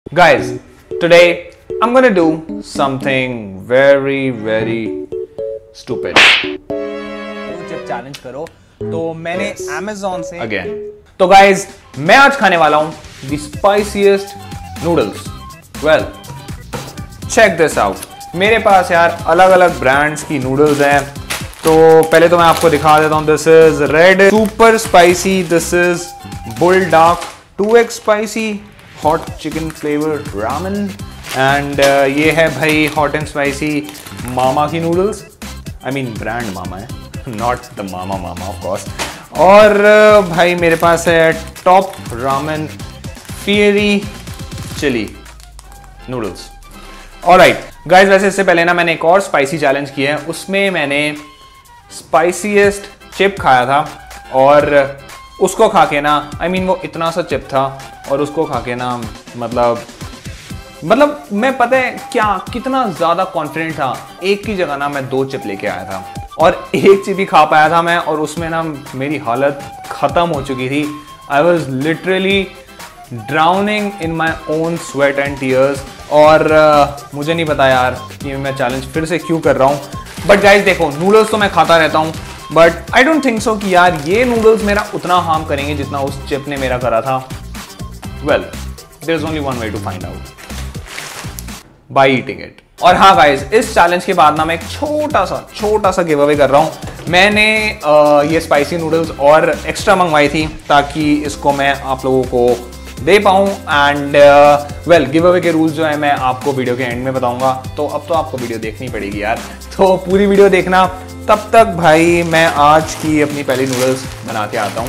Guys, today I'm gonna do something very stupid. Chip challenge करो तो मैंने Amazon से Again. तो guys, मैं आज खाने वाला हूं the spiciest noodles. Well, check this out. मेरे पास यार अलग अलग ब्रांड्स की नूडल्स हैं. तो पहले तो मैं आपको दिखा देता हूं. This is red super spicy. This is bulldog 2x spicy hot chicken flavour ramen. And ये है भाई हॉट एंड स्पाइसी मामा की noodles. I mean brand mama है, not the mama of course. और भाई मेरे पास है top ramen fiery chilli noodles. Alright guys, वैसे इससे पहले ना मैंने एक और स्पाइसी चैलेंज किया है. उसमें मैंने स्पाइसीएस्ट चिप खाया था और उसको खा के ना आई मीन वो इतना सा चिप था और उसको खा के ना मतलब मैं पता है क्या कितना ज़्यादा कॉन्फिडेंट था. एक की जगह ना मैं 2 चिप लेके आया था और एक चिप ही खा पाया था मैं, और उसमें ना मेरी हालत ख़त्म हो चुकी थी. I was literally drowning in my own sweat and tears. और मुझे नहीं पता यार कि मैं चैलेंज फिर से क्यों कर रहा हूँ. बट गाइज देखो, नूडल्स तो मैं खाता रहता हूँ, but I don't think so कि यार ये नूडल्स मेरा उतना हार्म करेंगे जितना उस चिप ने मेरा करा था. Well, there is only one way to find out, by eating it. और हाँ गाइज, इस चैलेंज के बाद ना मैं एक छोटा सा गिव अवे कर रहा हूँ. मैंने ये स्पाइसी नूडल्स और एक्स्ट्रा मंगवाई थी ताकि इसको मैं आप लोगों को दे पाऊँ. एंड वेल, गिव अवे के रूल्स जो है मैं आपको वीडियो के एंड में बताऊंगा. तो अब तो आपको वीडियो देखनी पड़ेगी यार, तो पूरी वीडियो देखना. तब तक भाई मैं आज की अपनी पहली नूडल्स बना के आता हूँ.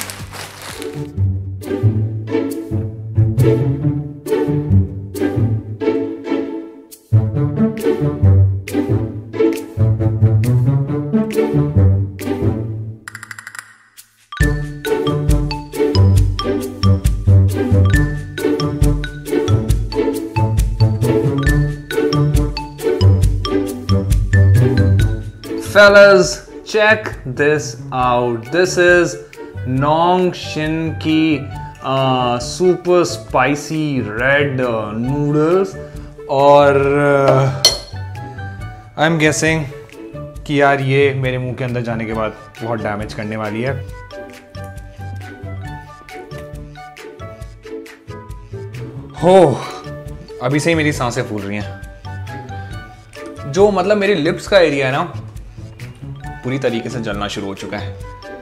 Fellas, check this out. This is Nongshin की super spicy red noodles. और I'm guessing कि यार ये मेरे मुंह के अंदर जाने के बाद बहुत डैमेज करने वाली है. हो, अभी से ही मेरी सांसें फूल रही हैं. जो मतलब मेरे लिप्स का एरिया है ना, पूरी तरीके से जलना शुरू हो चुका है.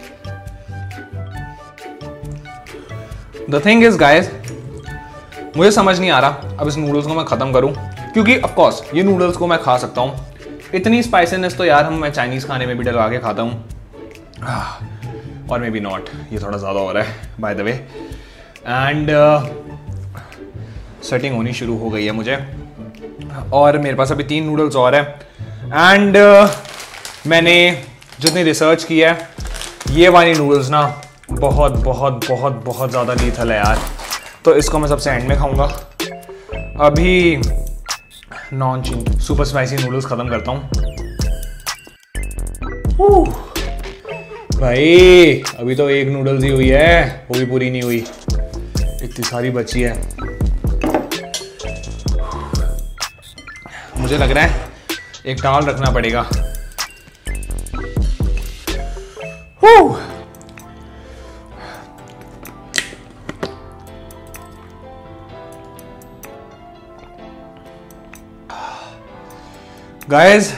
द थिंग इज गाइस, मुझे समझ नहीं आ रहा अब इस नूडल्स को मैं खत्म करूं, क्योंकि ऑफ कोर्स ये नूडल्स को मैं खा सकता हूं. इतनी स्पाइसीनेस तो यार मैं चाइनीज खाने में भी डलवा के खाता हूं. और मे बी नॉट, ये थोड़ा ज़्यादा हो रहा है by the way. And setting होनी शुरू हो गई है मुझे. और मेरे पास अभी 3 नूडल्स और है. एंड मैंने जितनी रिसर्च की है, ये वाली नूडल्स ना बहुत ज़्यादा लीथल है यार. तो इसको मैं सबसे एंड में खाऊंगा. अभी Nongshim super spicy noodles ख़त्म करता हूँ. भाई अभी तो एक नूडल्स ही हुई है, वो भी पूरी नहीं हुई, इतनी सारी बची है. मुझे लग रहा है एक टावल रखना पड़ेगा. Guys,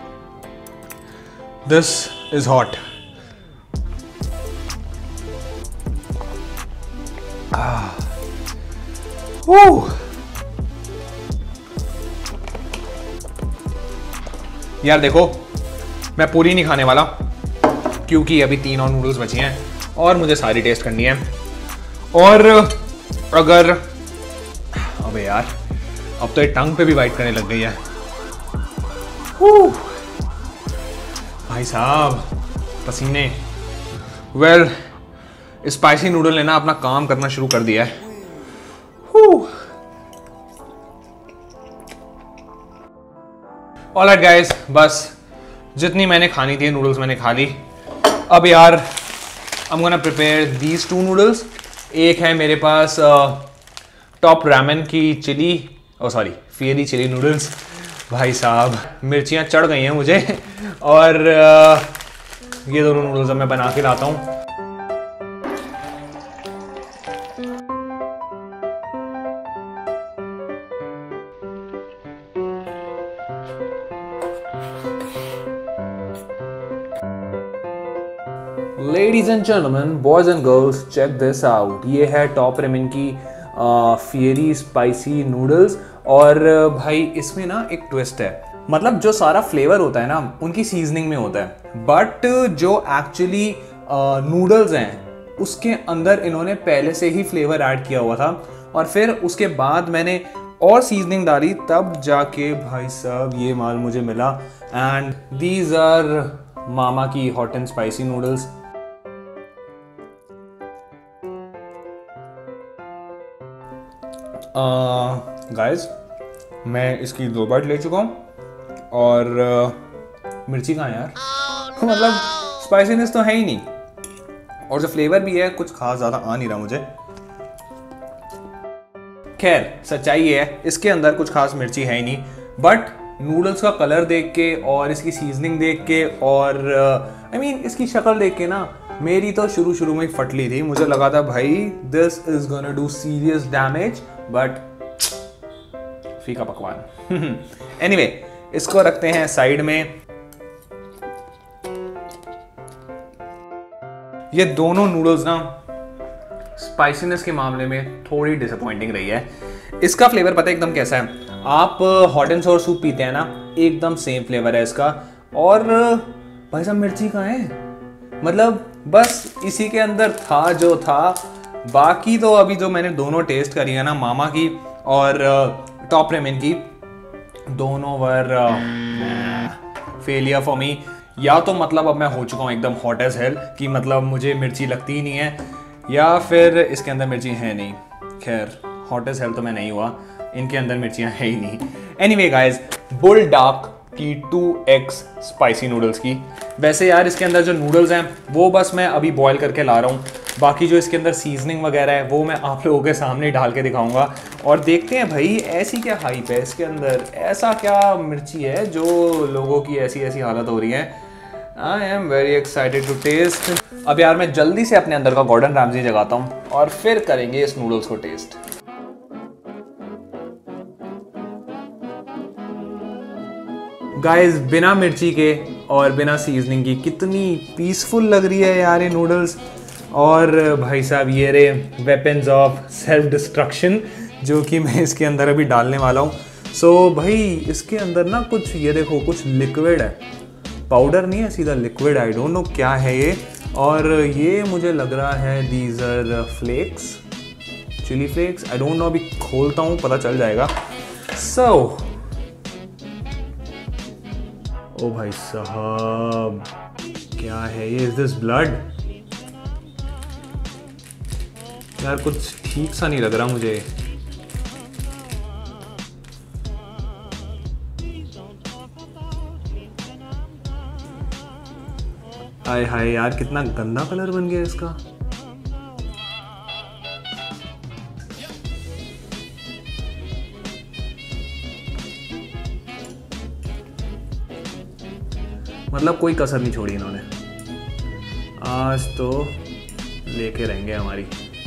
this is hot. यार देखो, मैं पूरी नहीं खाने वाला क्योंकि अभी 3 और नूडल्स बची हैं और मुझे सारी टेस्ट करनी है. और अगर अबे यार, अब तो ये टंग पे भी बाइट करने लग गई है. भाई साहब पसीने. वेल, स्पाइसी नूडल ने ना अपना काम करना शुरू कर दिया है. ऑलराइट गाइस, बस जितनी मैंने खानी थी नूडल्स मैंने खा ली. अब यार I am gonna prepare these 2 noodles. एक है मेरे पास टॉप रामेन की chilli, oh sorry fiery chilli noodles. भाई साहब मिर्चियाँ चढ़ गई हैं मुझे और ये दोनों नूडल्स मैं बना के लाता हूँ। Ladies and gentleman, boys and girls, check this out. ये है टॉप रेमन की फियरी स्पाइसी नूडल्स। और भाई इसमें ना एक ट्विस्ट है, मतलब जो सारा फ्लेवर होता है ना उनकी सीजनिंग में होता है, बट जो एक्चुअली नूडल्स हैं उसके अंदर इन्होंने पहले से ही फ्लेवर ऐड किया हुआ था और फिर उसके बाद मैंने और सीजनिंग डाली, तब जाके भाई साहब ये माल मुझे मिला। एंड दीज आर मामा की hot and spicy noodles. Guys मैं इसकी 2 बाइट ले चुका हूँ और मिर्ची कहाँ है यार? मतलब स्पाइसीनेस तो है ही नहीं और जो फ्लेवर भी है कुछ खास ज़्यादा आ नहीं रहा मुझे। खैर सच्चाई है इसके अंदर कुछ खास मिर्ची है ही नहीं, बट नूडल्स का कलर देख के और इसकी सीजनिंग देख के और आई मीन इसकी शक्ल देख के ना मेरी तो शुरू में ही फटली थी। मुझे लगा था भाई this is gonna do serious damage, but फीका पकवान। एनीवे इसको रखते हैं साइड में। ये दोनों नूडल्स ना स्पाइसीनेस के मामले में थोड़ी डिसअपॉइंटिंग रही है। इसका फ्लेवर पता है एकदम कैसा है? आप हॉट एंड सोर सूप पीते हैं ना, एकदम सेम फ्लेवर है इसका। और भाई साहब मिर्ची कहाँ है? मतलब बस इसी के अंदर था जो था। बाकी तो अभी जो मैंने दोनों टेस्ट करी है ना, मामा की और टॉप रेमन की, दोनों वर फेलियर फॉर मी। या तो मतलब अब मैं हो चुका हूँ एकदम हॉट एज हेल कि मतलब मुझे मिर्ची लगती ही नहीं है, या फिर इसके अंदर मिर्ची है नहीं। खैर हॉट एज हेल तो मैं नहीं हुआ, इनके अंदर मिर्चियाँ है ही नहीं। एनीवे गाइस, बुलडॉग की 2x स्पाइसी नूडल्स की। वैसे यार इसके अंदर जो नूडल्स हैं वो बस मैं अभी बॉईल करके ला रहा हूँ, बाकी जो इसके अंदर सीजनिंग वगैरह है वो मैं आप लोगों के सामने डाल के दिखाऊंगा। और देखते हैं भाई ऐसी क्या हाइप है इसके अंदर, ऐसा क्या मिर्ची है जो लोगों की ऐसी ऐसी हालत हो रही है। I am very excited to taste. अब यार मैं जल्दी से अपने अंदर का गॉर्डन रैमजी जगाता हूँ और फिर करेंगे इस नूडल्स को टेस्ट। गाइस बिना मिर्ची के और बिना सीजनिंग की कितनी पीसफुल लग रही है यार ये नूडल्स। और भाई साहब ये रे वेपन्स ऑफ सेल्फ डिस्ट्रक्शन जो कि मैं इसके अंदर अभी डालने वाला हूँ। सो भाई इसके अंदर ना कुछ ये देखो कुछ लिक्विड है, पाउडर नहीं है, सीधा लिक्विड। आई डोंट नो क्या है ये। और ये मुझे लग रहा है these are flakes, chilli flakes. I don't know, अभी खोलता हूँ पता चल जाएगा। सो ओ भाई साहब क्या है ये? Is this blood? यार कुछ ठीक सा नहीं लग रहा मुझे। हाय हाय यार कितना गंदा कलर बन गया इसका। मतलब कोई कसर नहीं छोड़ी इन्होंने, आज तो लेके रहेंगे हमारी।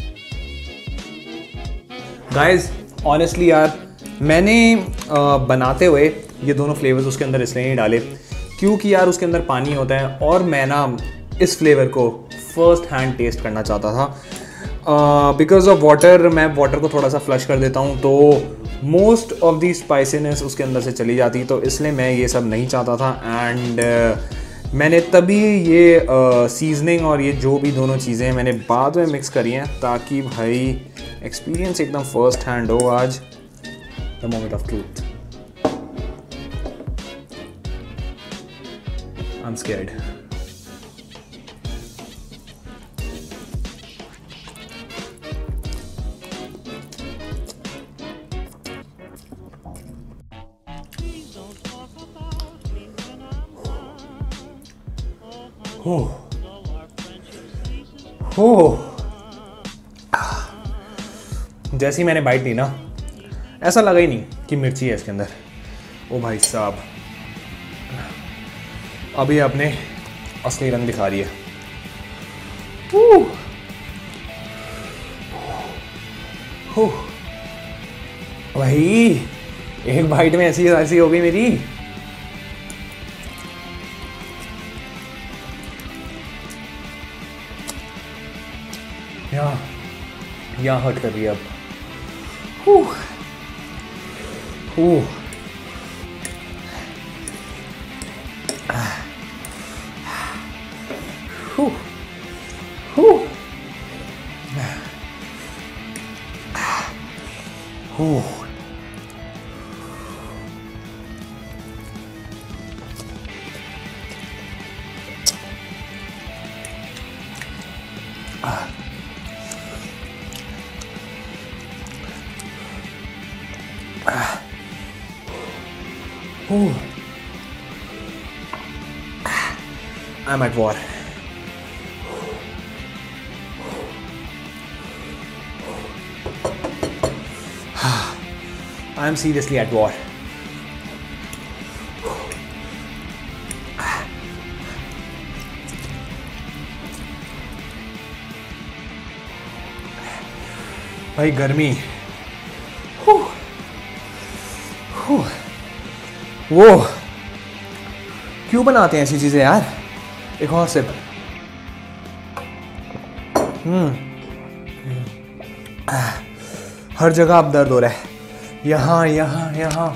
गाइज ऑनेस्टली यार मैंने बनाते हुए ये दोनों फ्लेवर्स उसके अंदर इसलिए नहीं डाले क्योंकि यार उसके अंदर पानी होता है और मैं ना इस फ्लेवर को फर्स्ट हैंड टेस्ट करना चाहता था। बिकॉज ऑफ वाटर, मैं वाटर को थोड़ा सा फ्लश कर देता हूँ तो मोस्ट ऑफ दी स्पाइसीनेस उसके अंदर से चली जाती, तो इसलिए मैं ये सब नहीं चाहता था। एंड मैंने तभी ये सीजनिंग और ये जो भी दोनों चीज़ें मैंने बाद में मिक्स करी हैं ताकि भाई एक्सपीरियंस एकदम फर्स्ट हैंड हो। आज the moment of truth. I am scared. जैसे ही मैंने बाइट ली ना, ऐसा लगा ही नहीं कि मिर्ची है इसके अंदर। ओ भाई साहब, अभी अपने असली रंग दिखा रही है। भाई एक बाइट में ऐसी ऐसी हो गई मेरी। यहाँ हर्ट कर रही है अब। I'm at war. I'm seriously at war. भाई गर्मी, वो क्यों बनाते हैं ऐसी चीजें यार। एक और सिप। हर जगह अब दर्द हो रहा है, यहाँ यहाँ यहाँ।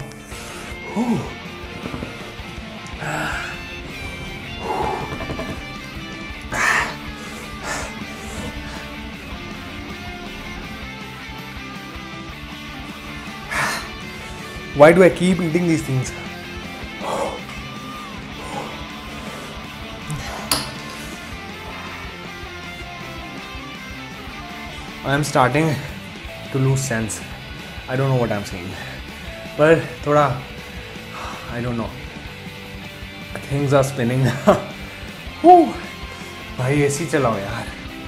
Why do I keep eating these things? I am starting to lose sense. I don't know what I'm saying. पर थोड़ा I don't know. Things are spinning. भाई एसी चलाओ यार।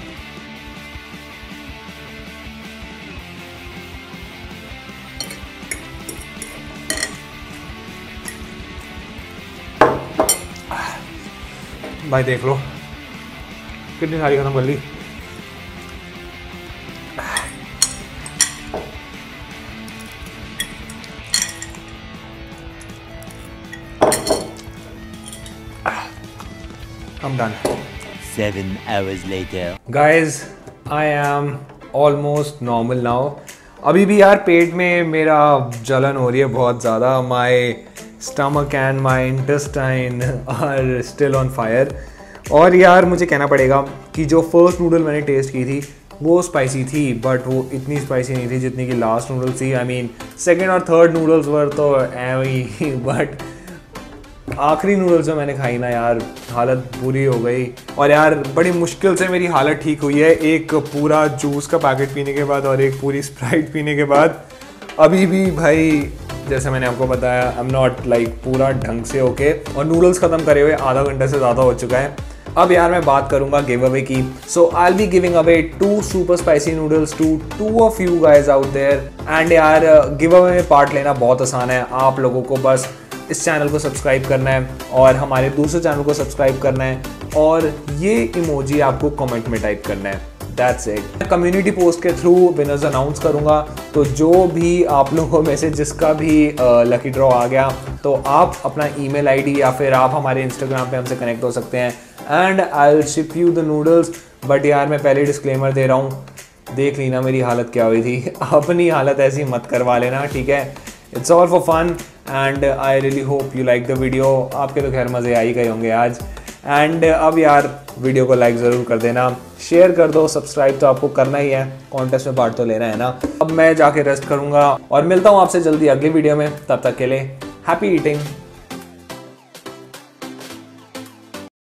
भाई देख लो कितनी सारी खत्म कर ली। I'm done. 7 hours later. Guys, I am almost normal now. अभी भी यार पेट में मेरा जलन हो रही है बहुत ज़्यादा। My stomach and my intestine are still on fire. और यार मुझे कहना पड़ेगा कि जो फर्स्ट नूडल मैंने टेस्ट की थी वो स्पाइसी थी, बट वो इतनी स्पाइसी नहीं थी जितनी कि लास्ट नूडल्स थी। आई मीन सेकेंड और थर्ड नूडल्स वर तो ही, बट आखिरी नूडल्स जो मैंने खाई ना यार, हालत बुरी हो गई। और यार बड़ी मुश्किल से मेरी हालत ठीक हुई है, एक पूरा जूस का पैकेट पीने के बाद और एक पूरी स्प्राइट पीने के बाद। अभी भी भाई जैसे मैंने आपको बताया, आई एम नॉट लाइक पूरा ढंग से ओके। और नूडल्स ख़त्म करे हुए आधा घंटे से ज़्यादा हो चुका है। अब यार मैं बात करूंगा गिव अवे की। So I will be giving away 2 super spicy noodles to 2 of you guys out there. And यार गिव अवे में पार्ट लेना बहुत आसान है। आप लोगों को बस इस चैनल को सब्सक्राइब करना है और हमारे दूसरे चैनल को सब्सक्राइब करना है और ये इमोजी आपको कमेंट में टाइप करना है। That's it. कम्युनिटी पोस्ट के थ्रू विनर्स अनाउंस करूंगा, तो जो भी आप लोगों में से जिसका भी लकी ड्रॉ आ गया तो आप अपना ईमेल आईडी या फिर आप हमारे इंस्टाग्राम पे हमसे कनेक्ट हो सकते हैं and I will ship you the noodles. But यार मैं पहले डिस्क्लेमर दे रहा हूँ, देख ली ना मेरी हालत क्या हुई थी, अपनी हालत ऐसी मत करवा लेना, ठीक है। It's all for fun and I really hope you like the video. आपके तो खैर मज़े आ ही गए होंगे आज। एंड अब यार वीडियो को लाइक ज़रूर कर देना, शेयर कर दो, सब्सक्राइब तो आपको करना ही है, कॉन्टेस्ट में पार्ट तो लेना है ना। अब मैं जाके रेस्ट करूँगा और मिलता हूँ आपसे जल्दी अगली वीडियो में। तब तक के लिए हैप्पी ईटिंग।